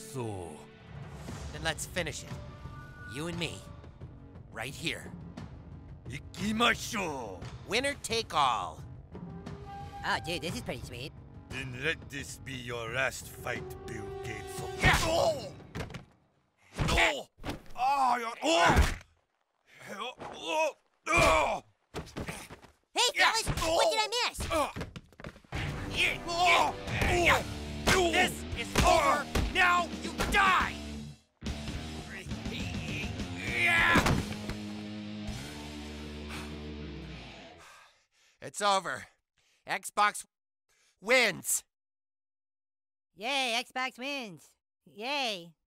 So. Then let's finish it. You and me. Right here. Ikimashou! Winner take all. Oh, dude, this is pretty sweet. Then let this be your last fight, Bill Gates. Yeah. Oh! Oh! Oh! Oh! Oh! Oh! Hey, fellas, what did I miss? This is over. Now you die. It's over. Xbox wins. Yay, Xbox wins. Yay.